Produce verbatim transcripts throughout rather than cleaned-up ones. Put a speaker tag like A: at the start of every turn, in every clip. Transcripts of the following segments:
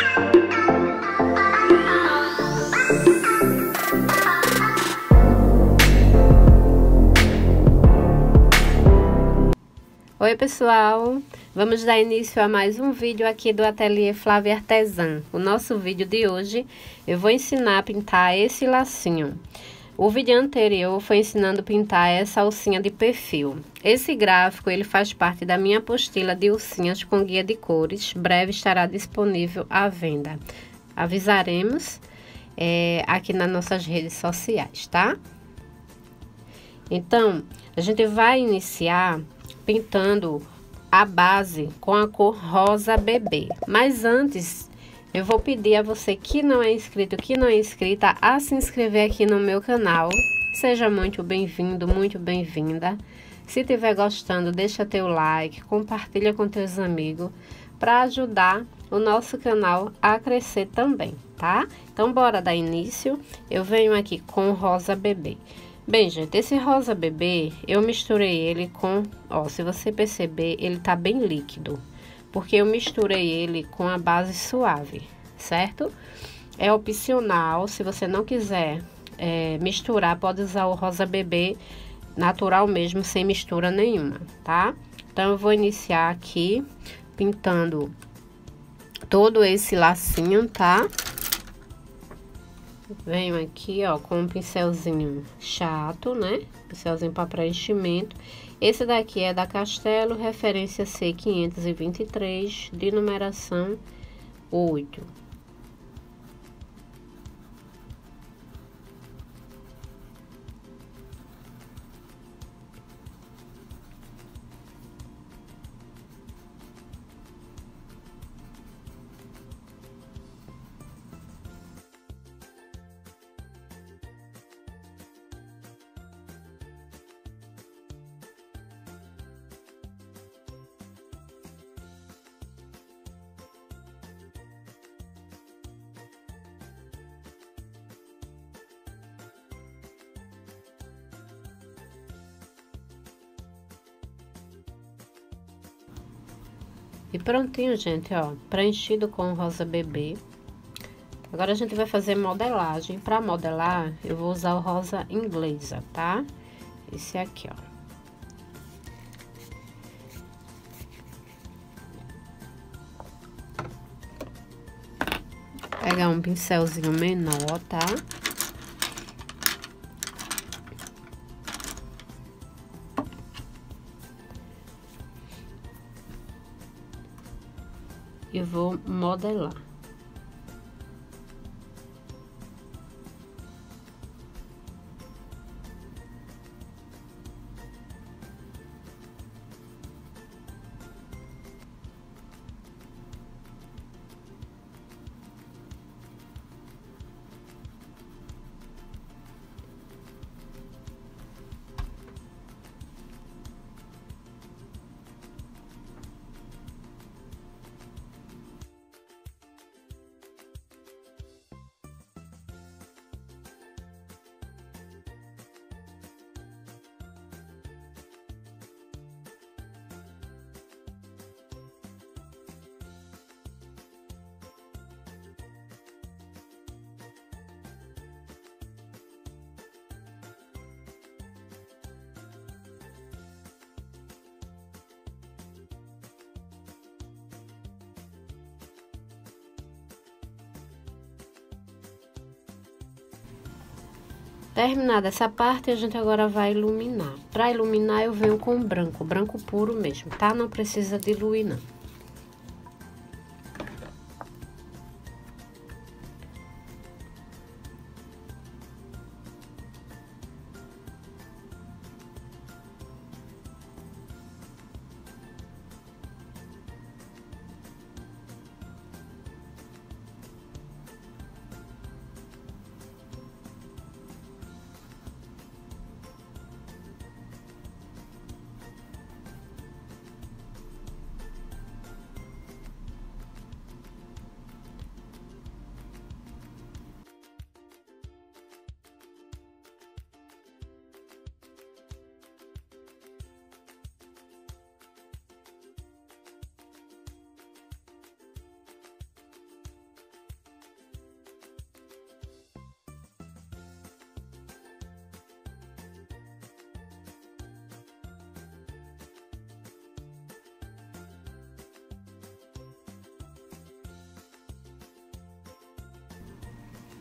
A: Oi pessoal, vamos dar início a mais um vídeo aqui do Ateliê Flávia Artesã. O nosso vídeo de hoje eu vou ensinar a pintar esse lacinho. O vídeo anterior foi ensinando a pintar essa alcinha de perfil. Esse gráfico ele faz parte da minha apostila de alcinhas com guia de cores, breve estará disponível à venda. Avisaremos é, aqui nas nossas redes sociais, tá? Então, a gente vai iniciar pintando a base com a cor rosa bebê. Mas antes, eu vou pedir a você que não é inscrito, que não é inscrita, a se inscrever aqui no meu canal. Seja muito bem-vindo, muito bem-vinda. Se estiver gostando, deixa teu like, compartilha com teus amigos, para ajudar o nosso canal a crescer também, tá? Então, bora dar início. Eu venho aqui com rosa bebê. Bem, gente, esse rosa bebê, eu misturei ele com, ó, se você perceber, ele tá bem líquido, porque eu misturei ele com a base suave, certo? É opcional, se você não quiser é, misturar, pode usar o rosa bebê natural mesmo, sem mistura nenhuma, tá? Então, eu vou iniciar aqui pintando todo esse lacinho, tá? Venho aqui, ó, com um pincelzinho chato, né? Pincelzinho para preenchimento. Esse daqui é da Castelo, referência C quinhentos e vinte e três, de numeração oito. E prontinho, gente, ó, preenchido com rosa bebê. Agora a gente vai fazer modelagem. Para modelar, eu vou usar o rosa inglesa, tá? Esse aqui, ó. Pegar um pincelzinho menor, tá? E vou modelar. Terminada essa parte, a gente agora vai iluminar. Para iluminar, eu venho com branco, branco puro mesmo, tá? Não precisa diluir, não.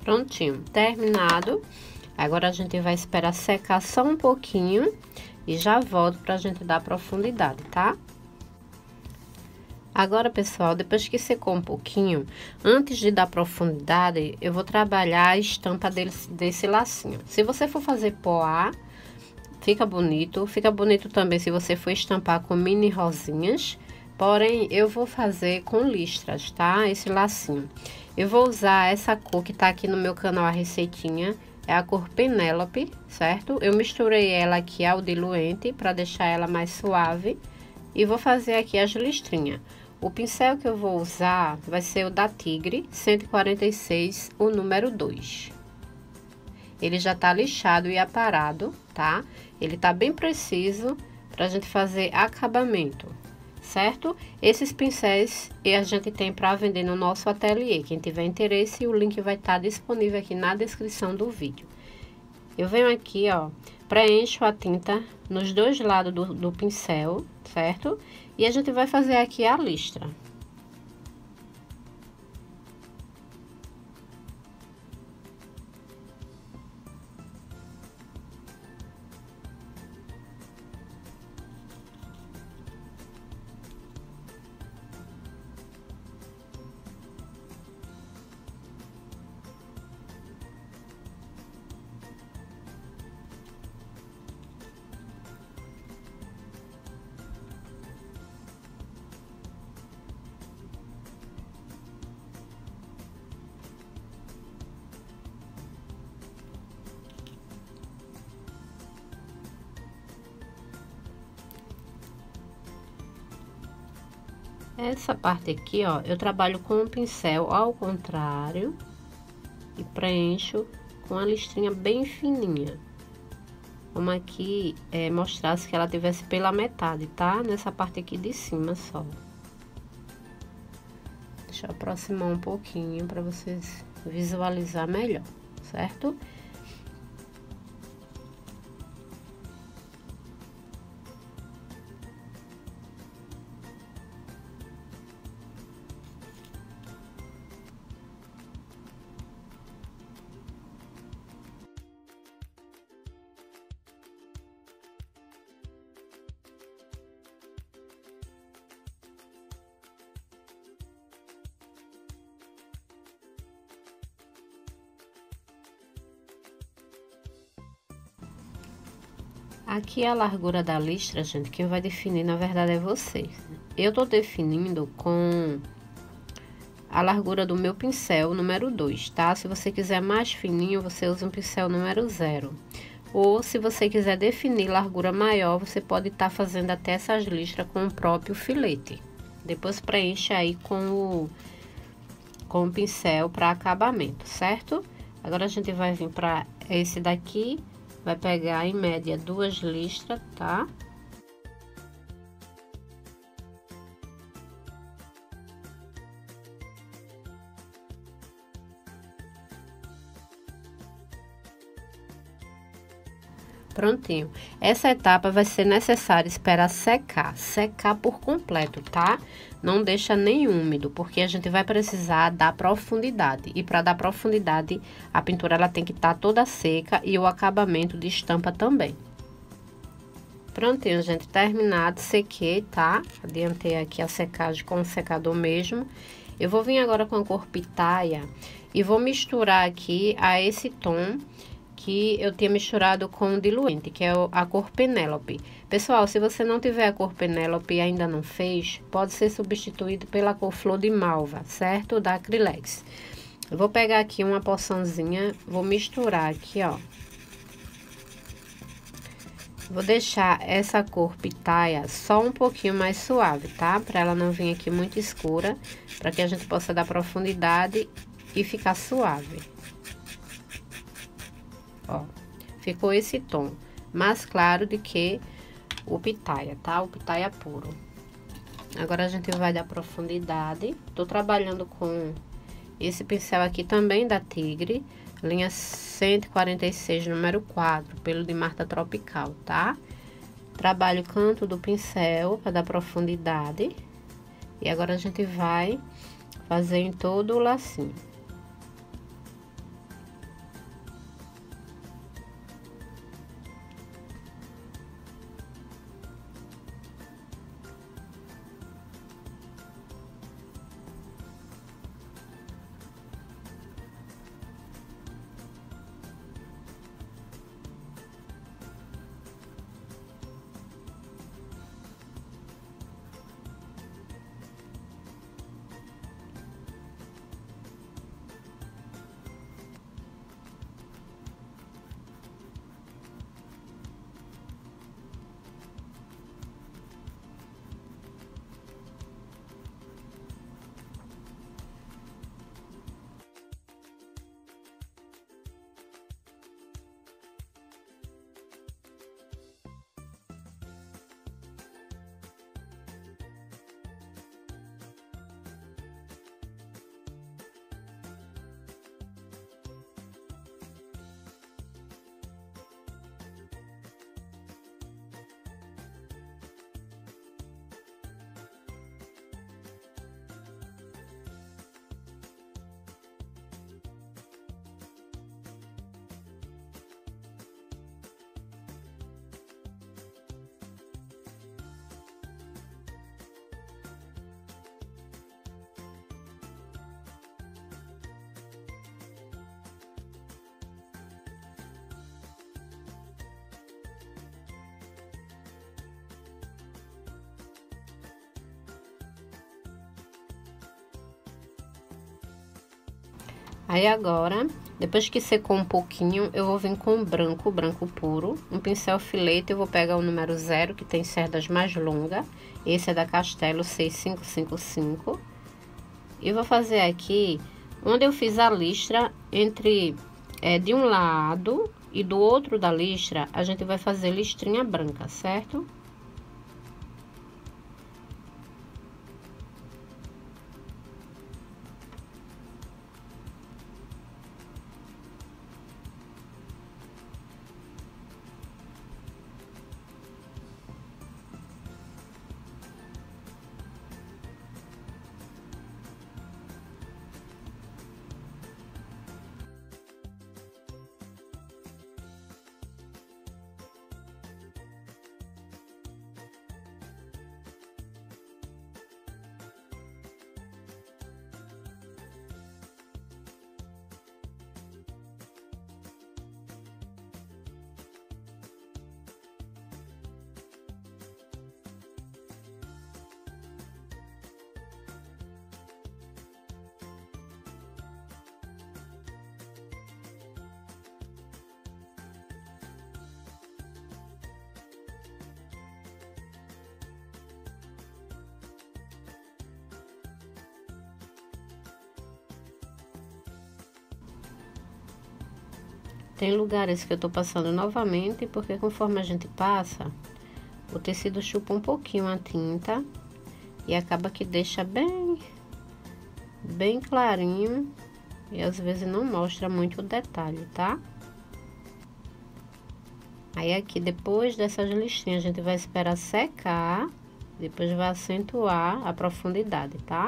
A: Prontinho, terminado. Agora a gente vai esperar secar só um pouquinho e já volto pra gente dar profundidade, tá? Agora, pessoal, depois que secou um pouquinho, antes de dar profundidade, eu vou trabalhar a estampa desse, desse lacinho. Se você for fazer poá, fica bonito. Fica bonito também se você for estampar com mini rosinhas. Porém, eu vou fazer com listras, tá? Esse lacinho. Eu vou usar essa cor que tá aqui no meu canal, a receitinha. É a cor Penélope, certo? Eu misturei ela aqui ao diluente para deixar ela mais suave. E vou fazer aqui as listrinhas. O pincel que eu vou usar vai ser o da Tigre, cento e quarenta e seis, o número dois. Ele já tá lixado e aparado, tá? Ele tá bem preciso pra gente fazer acabamento, certo? Esses pincéis a gente tem para vender no nosso ateliê. Quem tiver interesse, o link vai estar disponível aqui na descrição do vídeo. Eu venho aqui, ó, preencho a tinta nos dois lados do, do pincel, certo? E a gente vai fazer aqui a listra. Essa parte aqui, ó, eu trabalho com o pincel ao contrário e preencho com a listrinha bem fininha. Como aqui, é, mostrasse que ela tivesse pela metade, tá? Nessa parte aqui de cima só. Deixa eu aproximar um pouquinho para vocês visualizar melhor, certo? Aqui a largura da listra, gente, quem vai definir, na verdade, é vocês. Eu tô definindo com a largura do meu pincel número dois, tá? Se você quiser mais fininho, você usa um pincel número zero. Ou, se você quiser definir largura maior, você pode estar tá fazendo até essas listras com o próprio filete. Depois preenche aí com o, com o pincel para acabamento, certo? Agora, a gente vai vir para esse daqui. Vai pegar, em média, duas listras, tá? Prontinho. Essa etapa vai ser necessário esperar secar, secar por completo, tá? Não deixa nem úmido, porque a gente vai precisar dar profundidade. E para dar profundidade, a pintura ela tem que estar toda seca e o acabamento de estampa também. Prontinho, gente, terminado, sequei, tá? Adiantei aqui a secagem com o secador mesmo. Eu vou vir agora com a cor pitaia e vou misturar aqui a esse tom que eu tinha misturado com o diluente, que é a cor Penélope. Pessoal, se você não tiver a cor Penélope e ainda não fez, pode ser substituído pela cor Flor de Malva, certo? Da Acrylex. Eu vou pegar aqui uma porçãozinha, vou misturar aqui, ó. Vou deixar essa cor pitaia só um pouquinho mais suave, tá? Pra ela não vir aqui muito escura, pra que a gente possa dar profundidade e ficar suave. Ó, ficou esse tom mais claro do que o pitaia, tá? O pitaia puro. Agora, a gente vai dar profundidade. Tô trabalhando com esse pincel aqui também da Tigre, linha cento e quarenta e seis, número quatro, pelo de Marta Tropical, tá? Trabalho o canto do pincel para dar profundidade. E agora, a gente vai fazer em todo o lacinho. Aí agora, depois que secou um pouquinho, eu vou vir com branco, branco puro. Um pincel filete, eu vou pegar o número zero, que tem cerdas mais longas. Esse é da Castelo seis cinco cinco cinco. E vou fazer aqui, onde eu fiz a listra, entre é, de um lado e do outro da listra, a gente vai fazer listrinha branca, certo? Tem lugares que eu tô passando novamente, porque conforme a gente passa, o tecido chupa um pouquinho a tinta e acaba que deixa bem, bem clarinho e às vezes não mostra muito o detalhe, tá? Aí aqui, depois dessas listrinhas, a gente vai esperar secar, depois vai acentuar a profundidade, tá?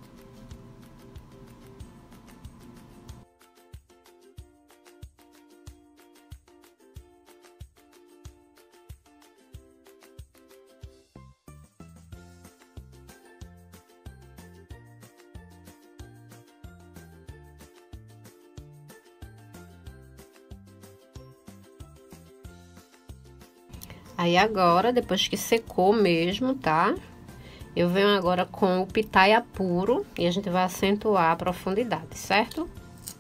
A: Aí agora, depois que secou mesmo, tá? Eu venho agora com o pitaia puro e a gente vai acentuar a profundidade, certo?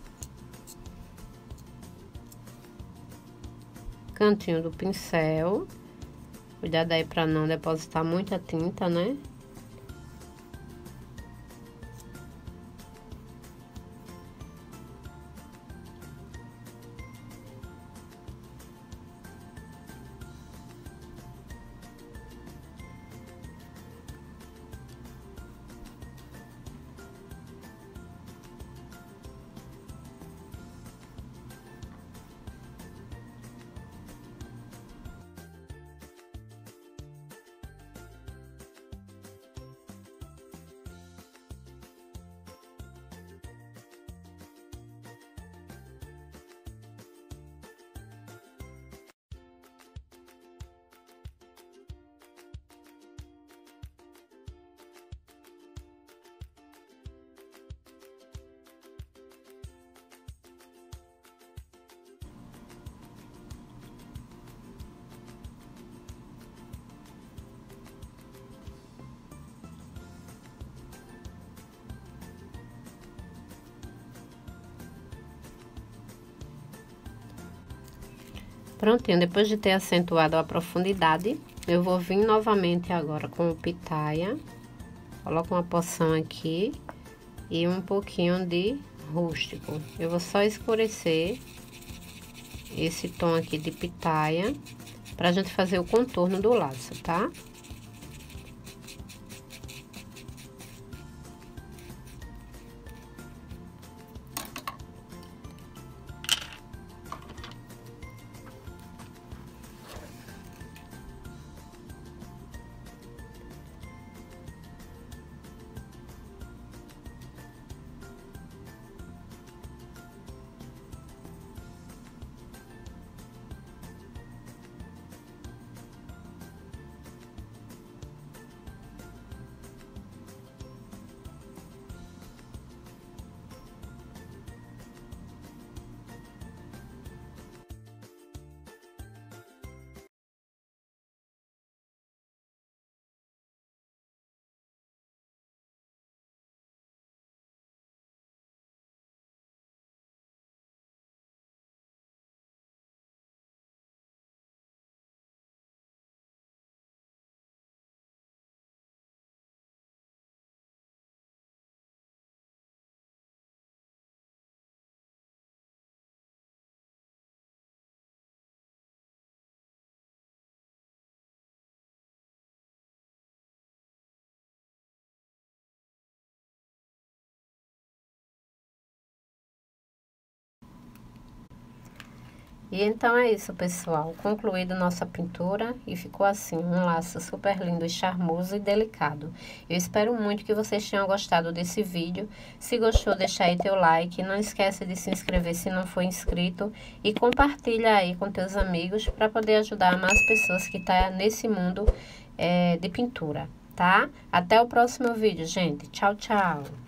A: Cantinho do pincel. Cuidado aí pra não depositar muita tinta, né? Prontinho, depois de ter acentuado a profundidade, eu vou vir novamente agora com o pitaia. Coloco uma porção aqui e um pouquinho de rústico. Eu vou só escurecer esse tom aqui de pitaia pra gente fazer o contorno do laço, tá? E então é isso, pessoal. Concluída nossa pintura e ficou assim, um laço super lindo e charmoso e delicado. Eu espero muito que vocês tenham gostado desse vídeo. Se gostou, deixa aí teu like. Não esquece de se inscrever se não for inscrito. E compartilha aí com teus amigos para poder ajudar mais pessoas que estão nesse mundo é, de pintura, tá? Até o próximo vídeo, gente. Tchau, tchau.